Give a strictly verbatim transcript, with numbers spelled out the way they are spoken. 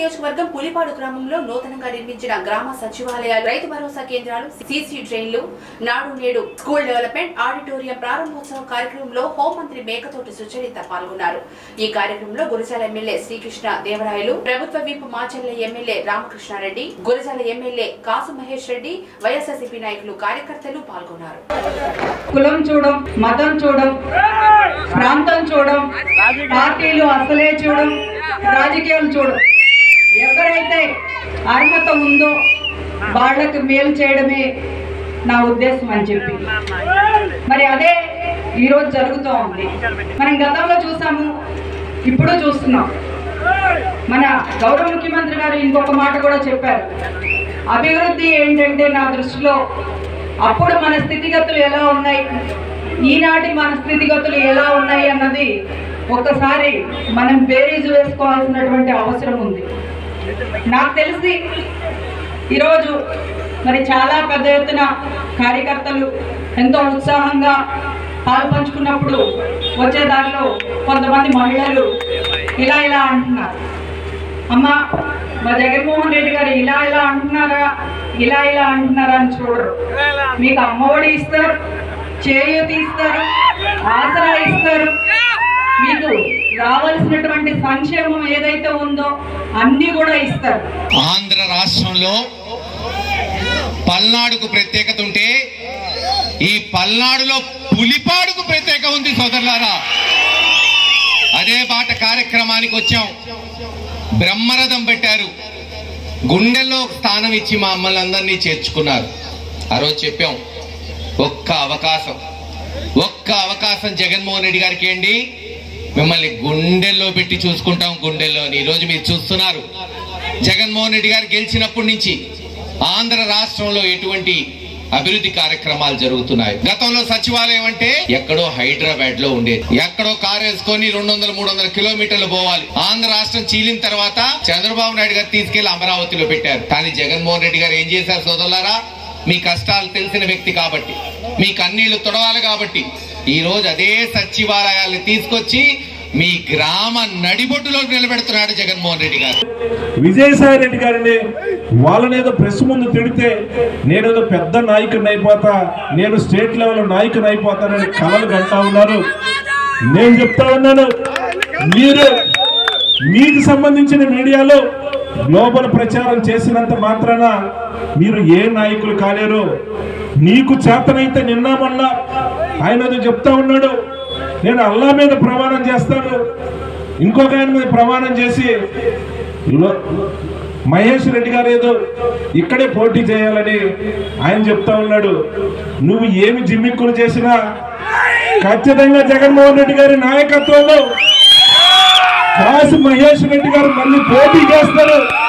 నియోజకవర్గం పులిపాడు గ్రామంలో నూతనంగా నిర్మించిన గ్రామ సచివాలయాలు, రైతు భరోసా కేంద్రాలు, సీసీ డ్రైన్లు, నాడు నేడు స్కూల్ డెవలప్మెంట్ ఆడిటోరియం ప్రారంభోత్సవ కార్యక్రమంలో హోంమంత్రి మేకతోటి సుచరిత పాల్గొన్నారు. ఈ కార్యక్రమంలో గురజాల ఎమ్మెల్యే శ్రీకృష్ణ దేవరాయలు, ప్రభుత్వ whip Macherla MLA Ramakrishna Reddy, Gurazala MLA Kasu Mahesh Reddy, YSRCP నాయకులు, కార్యకర్తలు పాల్గొన్నారు. కులం చూడం, మతం చూడం, ప్రాంతం చూడం, పార్టీలు అసలే చూడం, రాజకీయాలు చూడం. ఎవరైతే అర్హత ఉందో వాళ్ళకి మేలు చేయడమే నా ఉద్దేశం అని చెప్పి మరి అదే ఈరోజు జరుగుతూ ఉంది. మనం గతంలో చూసాము, ఇప్పుడు చూస్తున్నాం. మన గౌరవ ముఖ్యమంత్రి గారు ఇంకొక మాట కూడా చెప్పారు. అభివృద్ధి ఏంటంటే నా దృష్టిలో అప్పుడు మన స్థితిగతులు ఎలా ఉన్నాయి, ఈనాటి మన స్థితిగతులు ఎలా ఉన్నాయి అన్నది ఒక్కసారి మనం బేరీజు వేసుకోవాల్సినటువంటి అవసరం ఉంది. నాకు తెలిసి ఈరోజు మరి చాలా పెద్ద ఎత్తున కార్యకర్తలు ఎంతో ఉత్సాహంగా పాల్పంచుకున్నప్పుడు వచ్చే దారిలో కొంతమంది మహిళలు ఇలా ఇలా అంటున్నారు, అమ్మ మా జగన్మోహన్ రెడ్డి గారు ఇలా ఇలా అంటున్నారా, ఇలా ఇలా అంటున్నారా అని చూడరు. మీకు అమ్మఒడి ఇస్తారు, చేయూతి ఇస్తారు, ఆసరా ఇస్తారు, మీకు రావాల్సినటువంటి సంక్షేమం ఏదైతే ఉందో అన్ని కూడా ఇస్తారు. ఆంధ్ర రాష్ట్రంలో పల్నాడుకు ప్రత్యేకత ఉంటే ఈ పల్నాడులో పులిపాడుకు ప్రత్యేకత ఉంది సోదరులారా. అదే బాట కార్యక్రమానికి వచ్చాం. బ్రహ్మరథం పెట్టారు, గుండెల్లో స్థానం ఇచ్చి మా అమ్మల్ని అందరినీ చేర్చుకున్నారు. ఆ రోజు చెప్పాం, ఒక్క అవకాశం ఒక్క అవకాశం జగన్మోహన్ రెడ్డి గారికి ఏంటి, మిమ్మల్ని గుండెల్లో పెట్టి చూసుకుంటాం గుండెల్లో. ఈ రోజు మీరు చూస్తున్నారు, జగన్మోహన్ రెడ్డి గారు గెలిచినప్పటి నుంచి ఆంధ్ర రాష్ట్రంలో ఎటువంటి అభివృద్ధి కార్యక్రమాలు జరుగుతున్నాయి. గతంలో సచివాలయం అంటే ఎక్కడో హైదరాబాద్ లో ఉండేది. ఎక్కడో కారు వేసుకొని రెండు వందల మూడు వందల కిలోమీటర్లు పోవాలి. ఆంధ్ర రాష్ట్రం చీలిన తర్వాత చంద్రబాబు నాయుడు గారు తీసుకెళ్లి అమరావతిలో పెట్టారు. కానీ జగన్మోహన్ రెడ్డి గారు ఏం చేశారు సోదరులారా, మీ కష్టాలు తెలిసిన వ్యక్తి కాబట్టి, మీ కన్నీళ్లు తొడవాలి కాబట్టి ఈ రోజు అదే సచివాలయాల్ని తీసుకొచ్చి మీ గ్రామ నడిబొట్టులో నిలబెడుతున్నాడు జగన్మోహన్ రెడ్డి గారు. విజయసాయి రెడ్డి గారిని వాళ్ళనేదో ప్రెస్ ముందు తిడితే నేనేదో పెద్ద నాయకుడిని అయిపోతా, నేను స్టేట్ లెవెల్ నాయకుని అయిపోతానని కలలు కంటా ఉన్నారు. నేను చెప్తా ఉన్నాను, మీరు మీకు సంబంధించిన మీడియాలో గ్లోబల్ ప్రచారం చేసినంత మాత్రాన మీరు ఏ నాయకులు కాలేరు. నీకు చేతనైతే నిన్న మొన్న ఆయన చెప్తా ఉన్నాడు, నేను అల్లా మీద ప్రమాణం చేస్తాను, ఇంకొక ఆయన మీద ప్రమాణం చేసి మహేష్ రెడ్డి గారు ఏదో ఇక్కడే పోటీ చేయాలని ఆయన చెప్తా ఉన్నాడు. నువ్వు ఏమి జిమ్మిక్కులు చేసినా ఖచ్చితంగా జగన్మోహన్ రెడ్డి గారి నాయకత్వంలో కాసు మహేష్ రెడ్డి గారు మళ్ళీ పోటీ చేస్తారు.